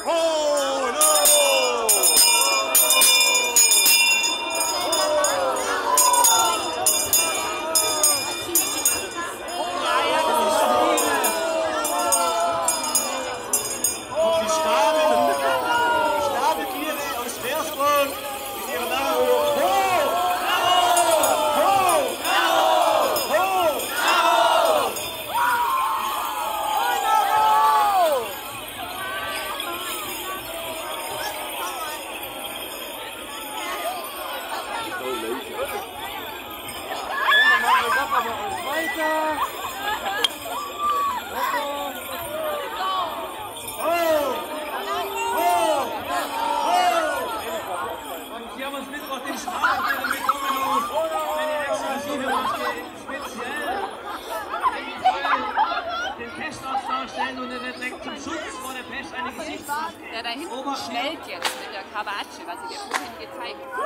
Der da hinten schnellt jetzt mit der Kabatsche, was ich dir vorhin gezeigt habe.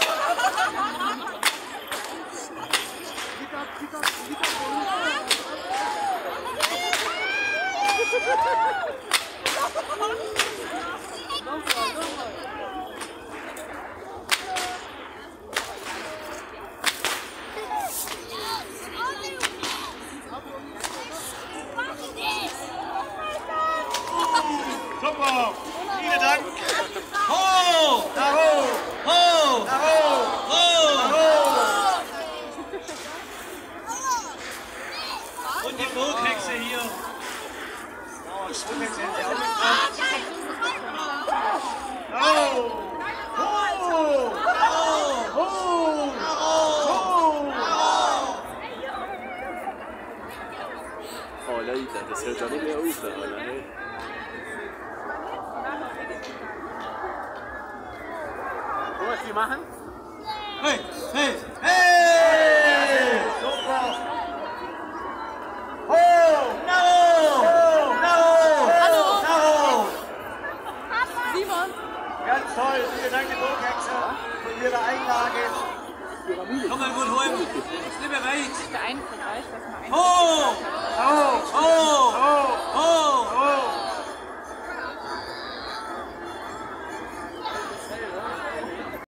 Super! Vielen Dank! Ho! Bravo! Ho! Bravo! Ho! Und die Burghexe hier. Oh, die Burghexe hätte auch mitgebracht. Bravo! Ho! Ho! Ho! Oh Leute, das hört ja nicht mehr auf, oder? Was die machen? Hey, hey, hey! Super! Ho! No! No! Hallo! No! Simon! Ganz toll, vielen Dank, die Burghexe, für Ihre Einlage. Pyramide. Komm mal gut heim, ist nicht mehr weit. Der eine von euch, was mal ein. Ho!